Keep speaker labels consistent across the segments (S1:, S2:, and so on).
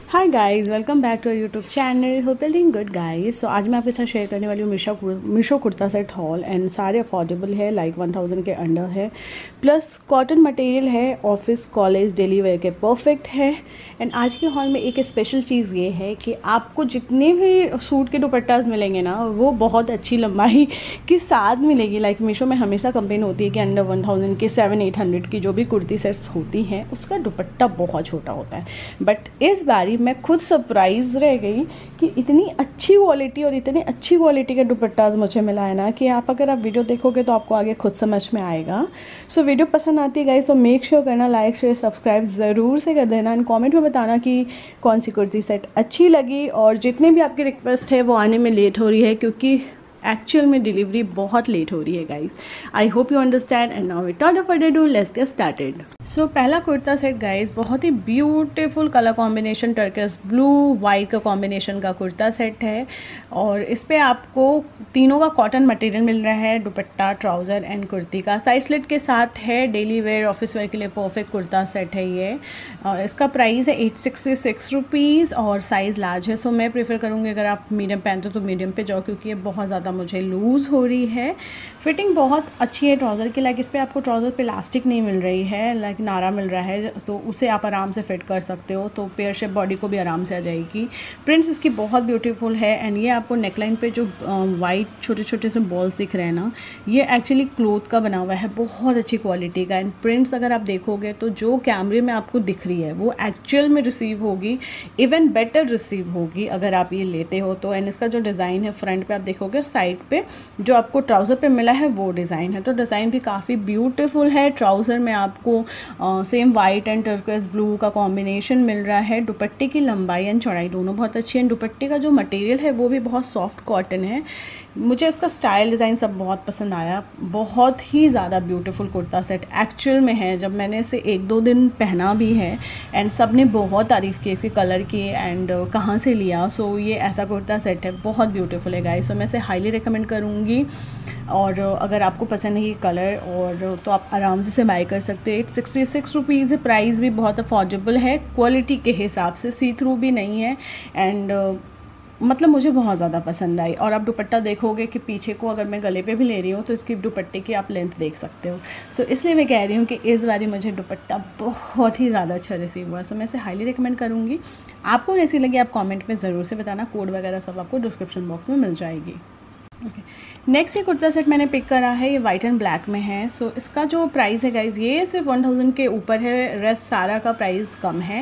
S1: Hi guys, welcome back to YouTube channel. Hope you doing good guys. So आज मैं आपके साथ share करने वाली हूँ Meesho kurta set haul. And सारे अफोर्डेबल है, लाइक 1000 के अंडर है, प्लस कॉटन मटेरियल है, ऑफिस कॉलेज डेली वेयर के परफेक्ट है। एंड आज के हॉल में एक स्पेशल चीज़ ये है कि आपको जितने भी सूट के दुपट्टास मिलेंगे ना, वो बहुत अच्छी लंबाई के साथ मिलेगी। लाइक मीशो में हमेशा कंप्लेन होती है कि अंडर 1000 के 700-800 की जो भी कुर्ती सेट्स होती हैं उसका दुपट्टा बहुत छोटा होता है। बट इस बारी मैं खुद सरप्राइज रह गई कि इतनी अच्छी क्वालिटी और इतनी अच्छी क्वालिटी के दुपट्टास मुझे मिला है ना कि अगर आप वीडियो देखोगे तो आपको आगे खुद समझ में आएगा। सो वीडियो पसंद आती है गाइस तो मेक श्योर करना, लाइक शेयर सब्सक्राइब ज़रूर से कर देना। एंड कमेंट में बताना कि कौन सी कुर्ती सेट अच्छी लगी, और जितने भी आपकी रिक्वेस्ट है वो आने में लेट हो रही है क्योंकि एक्चुअल में डिलीवरी बहुत लेट हो रही है guys. I hope you understand. And now without further ado let's get started. So पहला कुर्ता सेट गाइस बहुत ही beautiful colour combination, Turkish blue white का कॉम्बिनेशन का कुर्ता सेट है। और इस पर आपको तीनों का कॉटन मटेरियल मिल रहा है, दुपट्टा, ट्राउज़र एंड कुर्ती का साइज स्लिट के साथ है। डेली वेयर ऑफिस वेयर के लिए परफेक्ट कुर्ता सेट है ये। इसका प्राइस है 866 रुपीज़ और साइज़ लार्ज है। सो मैं प्रेफर करूँगी अगर आप मीडियम पहनते हो तो मीडियम पे जाओ क्योंकि ये बहुत ज़्यादा मुझे लूज़ हो रही है। फिटिंग बहुत अच्छी है ट्राउज़र की। लाइक इस पर आपको ट्राउज़र पे इलास्टिक नहीं मिल रही है, लाइक नारा मिल रहा है, तो उसे आप आराम से फिट कर सकते हो, तो पेयर शेप बॉडी को भी आराम से आ जाएगी। प्रिंट्स इसकी बहुत ब्यूटीफुल है। एंड ये आपको नेकलाइन पे जो वाइट छोटे छोटे से बॉल्स दिख रहे हैं ना, ये एक्चुअली क्लोथ का बना हुआ है, बहुत अच्छी क्वालिटी का। एंड प्रिंट्स अगर आप देखोगे तो जो कैमरे में आपको दिख रही है वो एक्चुअल में रिसीव होगी, इवन बेटर रिसीव होगी अगर आप ये लेते हो तो। एंड इसका जो डिज़ाइन है फ्रंट पे आप देखोगे, साइड पे जो आपको ट्राउज़र पे मिला है वो डिज़ाइन है, तो डिज़ाइन भी काफ़ी ब्यूटीफुल है। ट्राउज़र में आपको same white and turquoise blue का कॉम्बिनेशन मिल रहा है। दुपट्टे की लंबाई एंड चौड़ाई दोनों बहुत अच्छी है। दुपट्टे का जो मटेरियल है वो भी बहुत सॉफ्ट कॉटन है। मुझे इसका स्टाइल डिज़ाइन सब बहुत पसंद आया। बहुत ही ज़्यादा ब्यूटीफुल कुर्ता सेट एक्चुअल में है। जब मैंने इसे 1-2 दिन पहना भी है एंड सब ने बहुत तारीफ़ की इसके कलर की एंड कहाँ से लिया। सो ये ऐसा कुर्ता सेट है, बहुत ब्यूटीफुल है गाइस। सो मैं इसे हाईली रिकमेंड करूँगी। और अगर आपको पसंद है ये कलर और तो आप आराम से बाय कर सकते हो। 866 रुपीज़ है, प्राइस भी बहुत अफोर्डेबल है क्वालिटी के हिसाब से, सी थ्रू भी नहीं है। एंड मतलब मुझे बहुत ज़्यादा पसंद आई। और आप दुपट्टा देखोगे कि पीछे को अगर मैं गले पे भी ले रही हूँ तो इसकी दुपट्टे की आप लेंथ देख सकते हो। सो इसलिए मैं कह रही हूँ कि इस बारी मुझे दुपट्टा बहुत ही ज़्यादा अच्छा रिसीव हुआ। सो मैं इसे हाईली रिकमेंड करूँगी। आपको कैसी लगी आप कमेंट में ज़रूर से बताना। कोड वगैरह सब आपको डिस्क्रिप्शन बॉक्स में मिल जाएगी। ओके, नेक्स्ट ये कुर्ता सेट मैंने पिक करा है, ये वाइट एंड ब्लैक में है। सो इसका जो प्राइस है गाइज ये सिर्फ 1000 के ऊपर है, रेस्ट सारा का प्राइस कम है।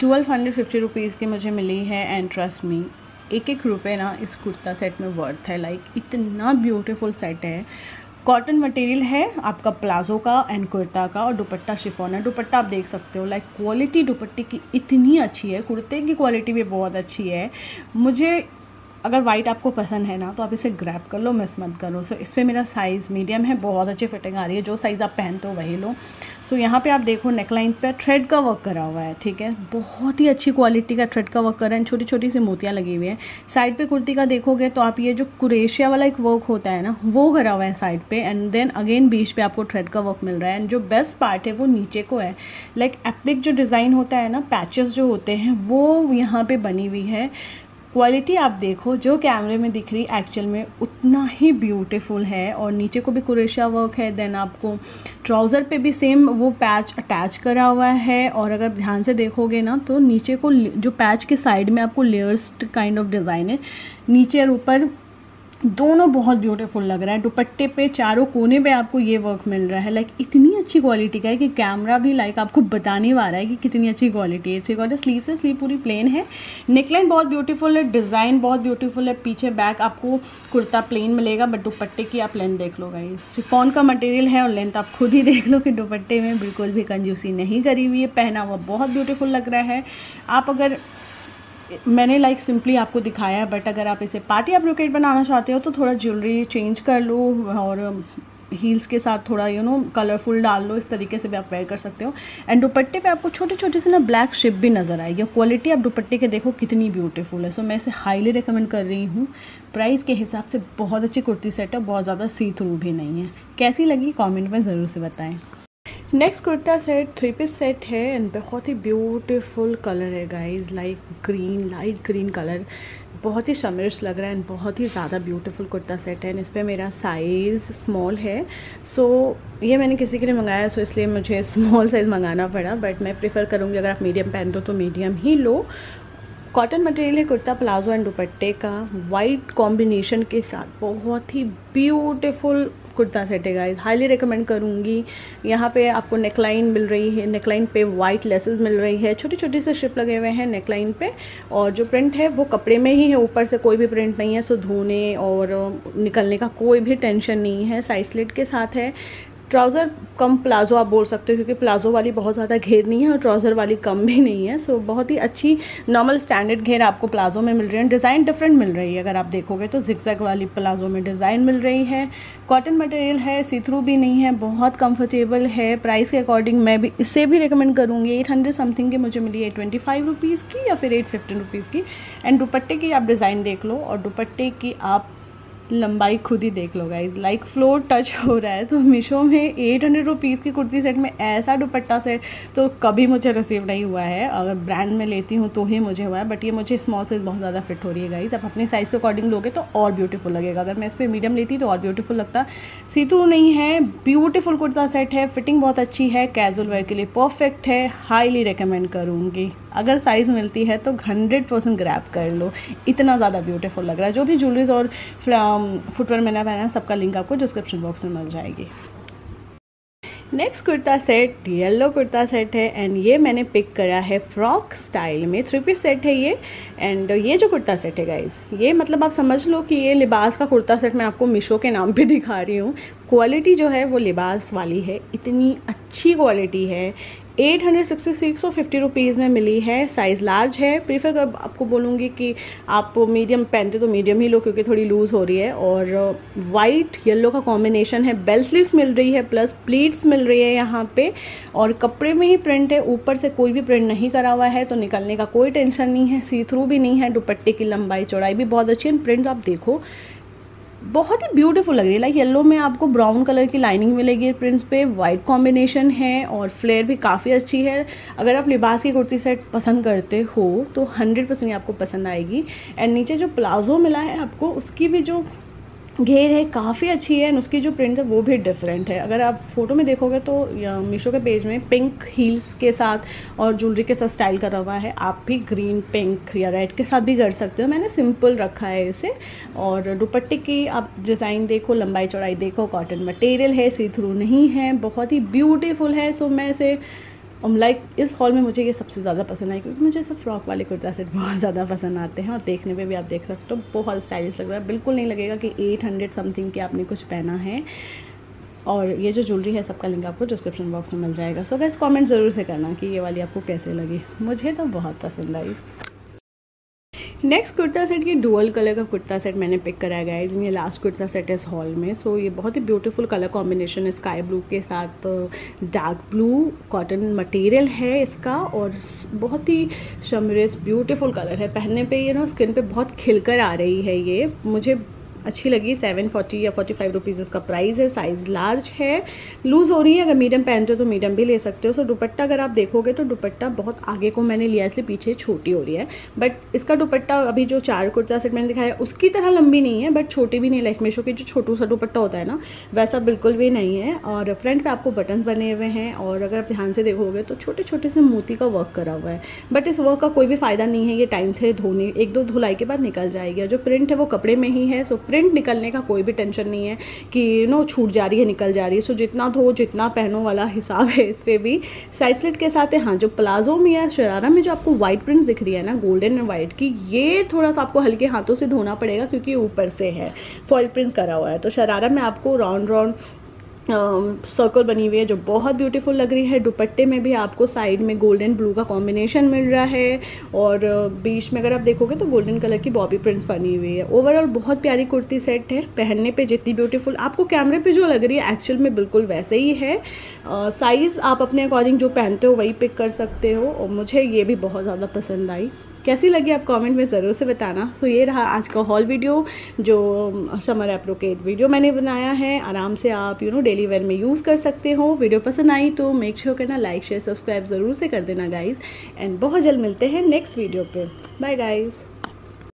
S1: 1250 रुपीज़ की मुझे मिली है। एंड ट्रस्ट मी, एक रुपये ना इस कुर्ता सेट में वर्थ है। लाइक इतना ब्यूटीफुल सेट है। कॉटन मटेरियल है आपका प्लाजो का एंड कुर्ता का, और दुपट्टा शिफॉन है। दुपट्टा आप देख सकते हो, लाइक क्वालिटी दुपट्टे की इतनी अच्छी है, कुर्ते की क्वालिटी भी बहुत अच्छी है। मुझे अगर वाइट आपको पसंद है ना तो आप इसे ग्रैब कर लो, मिस मत करो। सो इस पर मेरा साइज़ मीडियम है, बहुत अच्छी फिटिंग आ रही है। जो साइज़ आप पहनते हो वही लो। सो यहाँ पे आप देखो नेकलाइन पे थ्रेड का वर्क करा हुआ है, ठीक है, बहुत ही अच्छी क्वालिटी का थ्रेड का वर्क करा है। छोटी छोटी सी मोतियाँ लगी हुई हैं। साइड पे कुर्ती का देखोगे तो आप ये जो कुरेशिया वाला एक वर्क होता है ना वो करा हुआ है साइड पे। एंड देन अगेन बीच पे आपको थ्रेड का वर्क मिल रहा है। एंड जो बेस्ट पार्ट है वो नीचे को है, लाइक एप्लिक जो डिज़ाइन होता है ना, पैचेस जो होते हैं वो यहाँ पे बनी हुई है। क्वालिटी आप देखो, जो कैमरे में दिख रही एक्चुअल में उतना ही ब्यूटीफुल है। और नीचे को भी कुरेशिया वर्क है। देन आपको ट्राउज़र पे भी सेम वो पैच अटैच करा हुआ है। और अगर ध्यान से देखोगे ना तो नीचे को जो पैच के साइड में आपको लेयर्स काइंड ऑफ डिज़ाइन है, नीचे और ऊपर दोनों बहुत ब्यूटीफुल लग रहा है। दुपट्टे पे चारों कोने पे आपको ये वर्क मिल रहा है। लाइक इतनी अच्छी क्वालिटी का है कि कैमरा भी लाइक आपको बताने वाला है कि कितनी अच्छी क्वालिटी है। इसके बाद स्लीव से स्लीव पूरी प्लेन है। नेकलाइन बहुत ब्यूटीफुल है, डिज़ाइन बहुत ब्यूटीफुल है। पीछे बैक आपको कुर्ता प्लेन मिलेगा, बट दुपट्टे की आप लेंथ देख लो गाइस, शिफॉन का मटेरियल है और लेंथ आप खुद ही देख लो कि दुपट्टे में बिल्कुल भी कंजूसी नहीं करी हुई है। पहना हुआ बहुत ब्यूटीफुल लग रहा है। आप अगर मैंने लाइक सिंपली आपको दिखाया है, बट अगर आप इसे पार्टी आप ब्रोकेट बनाना चाहते हो तो थोड़ा ज्वेलरी चेंज कर लो और हील्स के साथ थोड़ा कलरफुल डाल लो। इस तरीके से भी आप वेयर कर सकते हो। एंड दुपट्टे पे आपको छोटे छोटे से ना ब्लैक शिप भी नज़र आएगी। क्वालिटी आप दुपट्टे के देखो कितनी ब्यूटीफुल है। सो मैं इसे हाईली रिकमेंड कर रही हूँ। प्राइस के हिसाब से बहुत अच्छी कुर्ती सेट है, बहुत ज़्यादा सी थ्रू भी नहीं है। कैसी लगी कमेंट में ज़रूर से बताएं। Next kurta set 3 piece set है एंड बहुत ही ब्यूटीफुल कलर है guys, like green, light green colour, बहुत ही शमिश लग रहा है एंड बहुत ही ज़्यादा ब्यूटीफुल कुर्ता सेट है। एंड इस पर मेरा साइज़ स्मॉल है, सो ये मैंने किसी के लिए मंगाया, सो इसलिए मुझे स्मॉल साइज़ मंगाना पड़ा, बट मैं प्रेफर करूँगी अगर आप मीडियम पहनते हो तो मीडियम ही लो। कॉटन मटेरियल है, कुर्ता प्लाजो एंड दुपट्टे का, वाइट कॉम्बिनेशन के साथ बहुत ही ब्यूटीफुल कुर्ता सेट है गाइस, हाईली रिकमेंड करूँगी। यहाँ पे आपको नेकलाइन मिल रही है, नेकलाइन पे वाइट लेसेस मिल रही है, छोटी छोटी से स्ट्रिप लगे हुए हैं नेकलाइन पे, और जो प्रिंट है वो कपड़े में ही है, ऊपर से कोई भी प्रिंट नहीं है, सो धोने और निकलने का कोई भी टेंशन नहीं है। साइड स्लिट के साथ है। ट्राउज़र कम प्लाजो आप बोल सकते हो, क्योंकि प्लाजो वाली बहुत ज़्यादा घेर नहीं है और ट्राउज़र वाली कम भी नहीं है, सो बहुत ही अच्छी नॉर्मल स्टैंडर्ड घेर आपको प्लाजो में मिल रही है। डिज़ाइन डिफरेंट मिल रही है, अगर आप देखोगे तो जिगजैग वाली प्लाजो में डिज़ाइन मिल रही है। कॉटन मटेरियल है, सी थ्रू भी नहीं है, बहुत कंफर्टेबल है। प्राइस के अकॉर्डिंग मैं भी इसे भी रिकमेंड करूँगी। 800 समथिंग की मुझे मिली है 25 रुपीज़ की या फिर 850 रुपीज़ की। एंड दुपट्टे की आप डिज़ाइन देख लो और दुपट्टे की आप लंबाई खुद ही देख लो गाइज, लाइक फ्लोर टच हो रहा है। तो मीशो में 800 रुपीज़ की कुर्ती सेट में ऐसा दुपट्टा सेट तो कभी मुझे रिसीव नहीं हुआ है, अगर ब्रांड में लेती हूँ तो ही मुझे हुआ है, बट ये मुझे स्मॉल साइज़ बहुत ज़्यादा फिट हो रही है गाइज। आप अपने साइज़ के अकॉर्डिंग लोगे तो और ब्यूटीफुल लगेगा, अगर मैं इस पर मीडियम लेती तो और ब्यूटीफुल लगता। सी थ्रू नहीं है, ब्यूटीफुल कुर्ता सेट है, फिटिंग बहुत अच्छी है, कैजुअल वेयर के लिए परफेक्ट है, हाईली रिकमेंड करूँगी। अगर साइज़ मिलती है तो 100% ग्रैब कर लो, इतना ज़्यादा ब्यूटीफुल लग रहा है। जो भी ज्वेलरीज और फुटवेयर मैंने पहना है सबका लिंक आपको डिस्क्रिप्शन बॉक्स में मिल जाएगी। Next kurta set yellow kurta set है एंड ये मैंने पिक करा है फ्रॉक स्टाइल में, 3 पीस सेट है ये। एंड ये जो कुर्ता सेट है गाइज, ये मतलब आप समझ लो कि ये लिबास का कुर्ता सेट मैं आपको मीशो के नाम पे दिखा रही हूँ। क्वालिटी जो है वो लिबास वाली है, इतनी अच्छी क्वालिटी है। 866 रुपीज़ में मिली है, साइज़ लार्ज है। प्रीफर आपको बोलूँगी कि आप मीडियम पहनते तो मीडियम ही लो, क्योंकि थोड़ी लूज़ हो रही है। और वाइट येलो का कॉम्बिनेशन है, बेल स्लीव्स मिल रही है, प्लस प्लीट्स मिल रही है यहाँ पे, और कपड़े में ही प्रिंट है, ऊपर से कोई भी प्रिंट नहीं करा हुआ है, तो निकलने का कोई टेंशन नहीं है। सी थ्रू भी नहीं है, दुपट्टे की लंबाई चौड़ाई भी बहुत अच्छी है। प्रिंट आप देखो बहुत ही ब्यूटीफुल लग रही है, लाइक येलो में आपको ब्राउन कलर की लाइनिंग मिलेगी प्रिंट्स पे, वाइट कॉम्बिनेशन है और फ्लेयर भी काफ़ी अच्छी है। अगर आप लिबास की कुर्ती सेट पसंद करते हो तो 100% आपको पसंद आएगी। एंड नीचे जो प्लाजो मिला है आपको, उसकी भी जो घेर है काफ़ी अच्छी है एंड उसकी जो प्रिंट है वो भी डिफरेंट है। अगर आप फोटो में देखोगे तो मीशो के पेज में पिंक हील्स के साथ और ज्वेलरी के साथ स्टाइल करा हुआ है, आप भी ग्रीन, पिंक या रेड के साथ भी कर सकते हो। मैंने सिंपल रखा है इसे। और दुपट्टे की आप डिज़ाइन देखो, लंबाई चौड़ाई देखो, कॉटन मटेरियल है, सी थ्रू नहीं है, बहुत ही ब्यूटीफुल है। सो मैं इसे लाइक इस हॉल में मुझे ये सबसे ज़्यादा पसंद आई, क्योंकि मुझे सब फ्रॉक वाले कुर्ता सेट बहुत ज़्यादा पसंद आते हैं और देखने पे भी आप देख सकते हो बहुत स्टाइलिश लग रहा है। बिल्कुल नहीं लगेगा कि 800 समथिंग की आपने कुछ पहना है। और ये जो ज्वेलरी है सबका लिंक आपको डिस्क्रिप्शन बॉक्स में मिल जाएगा। सो गाइस कमेंट ज़रूर से करना कि ये वाली आपको कैसे लगी, मुझे तो बहुत पसंद आई। नेक्स्ट कुर्ता सेट ये डुअल कलर का कुर्ता सेट मैंने पिक कराया गया है, ये लास्ट कुर्ता सेट इस हॉल में। सो ये बहुत ही ब्यूटीफुल कलर कॉम्बिनेशन है, स्काई ब्लू के साथ डार्क ब्लू कॉटन मटेरियल है इसका, और बहुत ही शमरेस ब्यूटीफुल कलर है। पहनने पे ये ना स्किन पे बहुत खिलकर आ रही है, ये मुझे अच्छी लगी। 740 या 45 रुपीज़ इसका प्राइस है। साइज़ लार्ज है, लूज़ हो रही है, अगर मीडियम पहनते हो तो मीडियम भी ले सकते हो। सो दुपट्टा अगर आप देखोगे तो दुपट्टा बहुत आगे को मैंने लिया, इसलिए पीछे छोटी हो रही है। बट इसका दुपट्टा अभी जो 4 कुर्ता सेट मैंने दिखाया उसकी तरह लंबी नहीं है, बट छोटी भी नहीं, लाइक मीशो की जो छोटू सा दुपट्टा होता है ना, वैसा बिल्कुल भी नहीं है। और फ्रंट पे आपको बटन्स बने हुए हैं, और अगर आप ध्यान से देखोगे तो छोटे छोटे से मोती का वर्क करा हुआ है। बट इस वर्क का कोई भी फ़ायदा नहीं है, ये टाइम से धोने 1-2 धुलाई के बाद निकल जाएगी। जो प्रिंट है वो कपड़े में ही है, सो प्रिंट निकलने का कोई भी टेंशन नहीं है कि छूट जा रही है, निकल जा रही है। सो जितना धो जितना पहनो वाला हिसाब है इस पर भी। साइड स्लिट के साथ है। हाँ, जो प्लाजो में या शरारा में जो आपको वाइट प्रिंट्स दिख रही है ना, गोल्डन एंड वाइट की, ये थोड़ा सा आपको हल्के हाथों से धोना पड़ेगा, क्योंकि ऊपर से है फॉइल प्रिंट करा हुआ है। तो शरारा में आपको राउंड राउंड सर्कल बनी हुई है जो बहुत ब्यूटीफुल लग रही है। दुपट्टे में भी आपको साइड में गोल्डन ब्लू का कॉम्बिनेशन मिल रहा है, और बीच में अगर आप देखोगे तो गोल्डन कलर की बॉबी प्रिंट्स बनी हुई है। ओवरऑल बहुत प्यारी कुर्ती सेट है, पहनने पे जितनी ब्यूटीफुल आपको कैमरे पे जो लग रही है एक्चुअल में बिल्कुल वैसे ही है। साइज़ आप अपने अकॉर्डिंग जो पहनते हो वही पिक कर सकते हो, और मुझे ये भी बहुत ज़्यादा पसंद आई। कैसी लगी आप कमेंट में ज़रूर से बताना। सो ये रहा आज का हॉल वीडियो, जो समर एप्रोप्रिएट वीडियो मैंने बनाया है। आराम से आप डेली वेयर में यूज़ कर सकते हो। वीडियो पसंद आई तो मेक श्योर करना लाइक शेयर सब्सक्राइब ज़रूर से कर देना गाइज़। एंड बहुत जल्द मिलते हैं नेक्स्ट वीडियो पे। Bye guys.